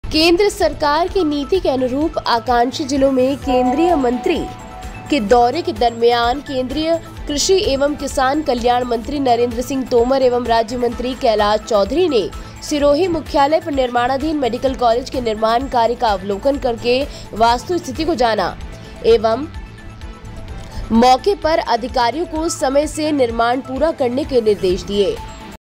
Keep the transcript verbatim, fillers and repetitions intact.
केंद्र सरकार की नीति के अनुरूप आकांक्षी जिलों में केंद्रीय मंत्री के दौरे के दरमियान केंद्रीय कृषि एवं किसान कल्याण मंत्री नरेंद्र सिंह तोमर एवं राज्य मंत्री कैलाश चौधरी ने सिरोही मुख्यालय पर निर्माणाधीन मेडिकल कॉलेज के निर्माण कार्य का अवलोकन करके वास्तु स्थिति को जाना एवं मौके पर अधिकारियों को समय से निर्माण पूरा करने के निर्देश दिए।